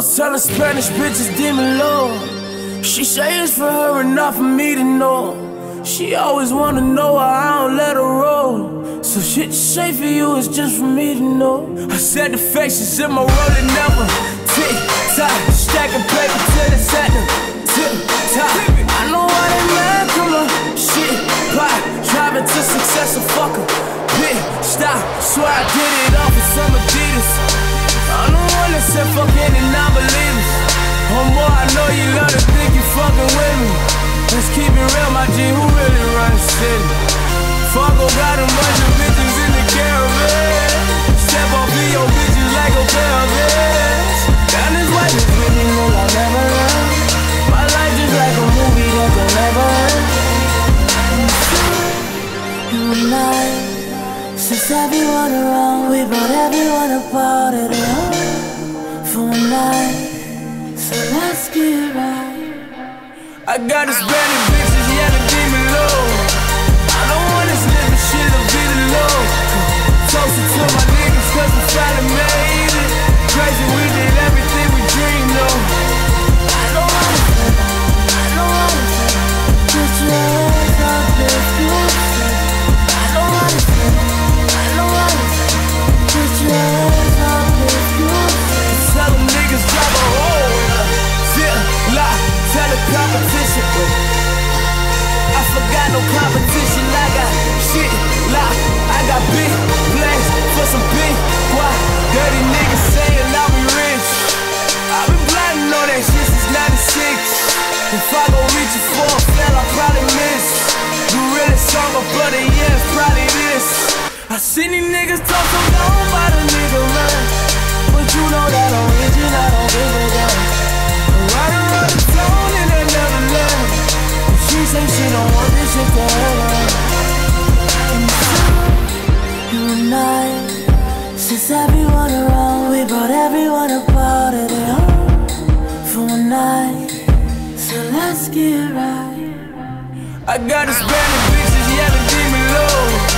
was telling Spanish bitches demon low. She say it's for her and not for me to know. She always wanna know why I don't let her roll. So shit you say for you is just for me to know. I said the faces in my rolling never tick tock, stacking paper till it's at the tip top. I know why they mad, come on, shit pop, driving to success, a fucker. Pit stop, swear I did it all for some Adidas. I'm the one that said fuck any non-believers. Homeboy, I know you love to think you fucking with me. Let's keep it real, my G, who really runs the city? Fargo got a bunch of bitches in the caravan. Step off of your bitches like a pair of hands. Down this way, you really know I never run. My life just like a movie that can never end. You and I, since everyone around, we brought everyone apart at home for a night, so let's get right. I got a Spanish bitches, yeah, the demon low. I don't wanna slip and shit, I'll be the low. Toast it to my niggas, cause we finally made it. Crazy, we did everything we dreamed of. I don't wanna put your hands up if you say. I don't wanna put your hands up if you say. Tell them niggas drop a hole in her. Zip, lock, tell the competition. I forgot no competition, I got shit lock. I got big plans for some big guap. Dirty niggas saying I'll be rich. I've been plotting on that shit since 96. If I go reach it for a fail, I'll probably miss. The realest song of brother, yeah, it's probably this. I seen these niggas talk so long about a nigga, man. But you know that on religion, I don't give a damn. Right around the throne in that Neverland. She say she don't want this shit to happen. You and I, since everyone around, we brought everyone apart at home for a night, so let's get right. I got a Spanish bitches, yeah, the demon low.